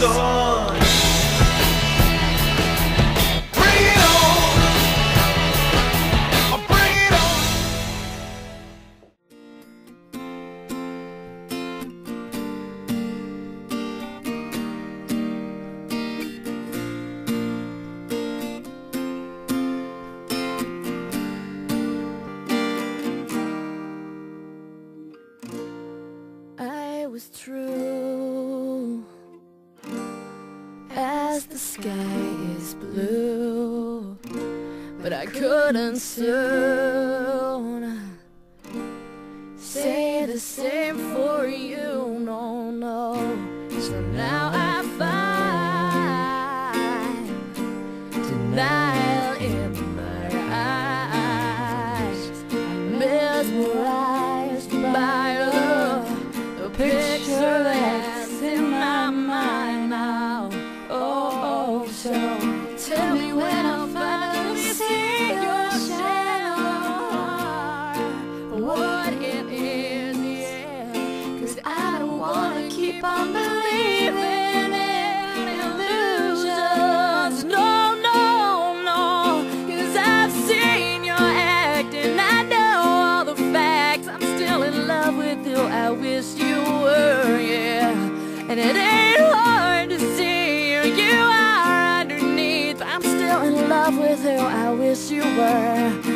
illusion. Bring it on, bring it on. I was true as the sky is blue, but I couldn't soon say the same for you, no, no. So now I find denial in my eyes. I'm mesmerized by the picture that's in my mind now. Oh, so tell me when I'll finally see your shadow for what it is, yeah. 'Cause I don't wanna keep on believing in illusions. No, no, no. 'Cause I've seen your act and I know all the facts. I'm still in love with you, I wish you were, yeah. And it ain't hard to see you are underneath. I'm still in love with who I wish you were.